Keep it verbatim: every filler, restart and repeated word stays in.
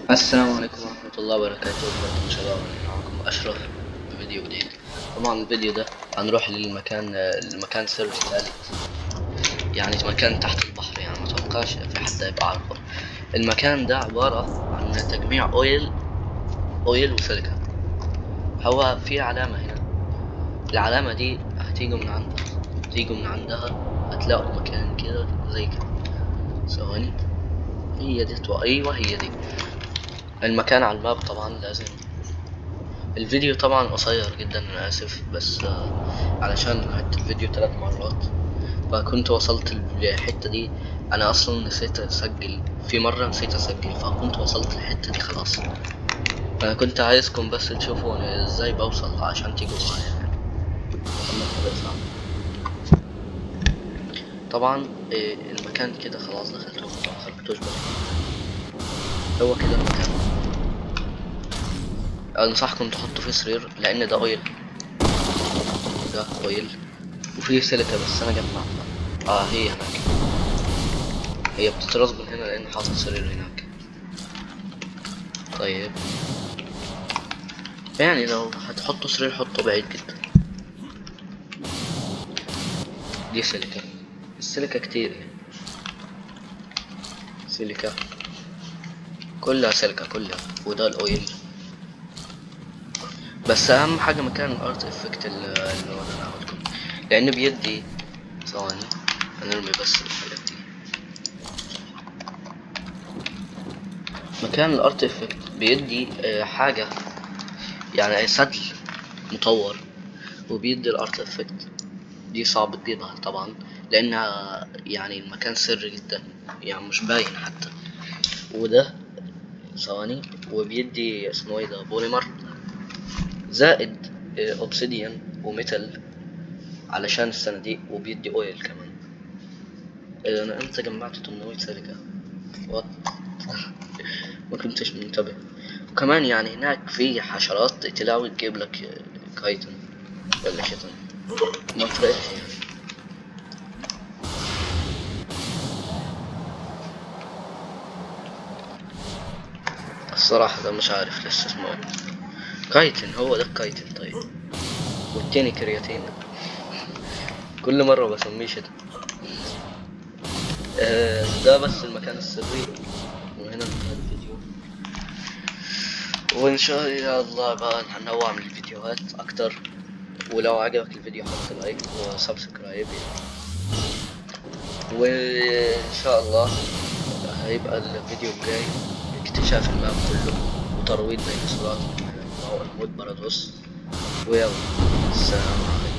السلام عليكم ورحمة الله وبركاته. بكم شباب، معكم أشرف بفيديو جديد. طبعا الفيديو ده هنروح للمكان المكان سر ثالث، يعني مكان تحت البحر، يعني متوقعش في حد يبقى عارفه. المكان ده عبارة عن تجميع أويل أويل وسيليكا. هو في علامة هنا، العلامة دي هتيجوا من عندها تيجوا من عندها هتلاقوا مكان كده زي كده. ثواني، هي دي تو... أيوة هي دي المكان على الماب. طبعا لازم الفيديو طبعا قصير جدا، انا اسف، بس آه علشان عدت الفيديو ثلاث مرات فكنت وصلت للحته دي. انا اصلا نسيت اسجل في مره، نسيت اسجل فكنت وصلت للحته دي خلاص. انا كنت عايزكم بس تشوفوا انا ازاي بوصل عشان تيجوا معايا يعني. وصلنا الطريق صعب طبعا. إيه المكان كده خلاص دخلته، ما خرجتوش بس هو كده المكان. انصحكم تحطوا فيه سرير لان ده اويل، ده اويل وفيه سيليكا، بس انا جمعتها. اه هي هناك، هي بتترص من هنا لان حاطط سرير هناك. طيب يعني لو هتحطوا سرير حطوا بعيد جدا. دي سيليكا، السيليكا كتير يعني، سيليكا كلها سيليكا كلها، وده الاويل. بس اهم حاجه مكان الارت افكت اللي انا عملتكم، لان بيدي. ثواني هنرمي بس الحاجات دي. مكان الارت افكت بيدي آه حاجه يعني سدل مطور، وبيدي الارت افكت دي صعب تجيبها طبعا لانها يعني المكان سري جدا، يعني مش باين حتى. وده ثواني، وبيدي اسمه ايه ده، بوليمر زائد اوبسيديان وميتال علشان الصناديق، وبيدي اويل كمان. انا انت جمعت ثمانمية سيليكا وات ما كنتش منتبه. وكمان يعني هناك في حشرات تلاوي تجيب لك كايتن ولا شيطان، ما فرقتش يعني. الصراحة ده مش عارف لسه اسمه ايه. كايتن، هو ده الكايتن. طيب والتاني كرياتين، كل مرة بسميه شتا. آه ده بس المكان السري، وهنا انتهى الفيديو. وان شاء الله بقى هننوع من الفيديوهات اكتر، ولو عجبك الفيديو حط لايك وسبسكرايب يعني. وان شاء الله هيبقى الفيديو الجاي اكتشاف الماب كله وترويض ديناصورات الموت بارادوس. ويلا السلام عليكم.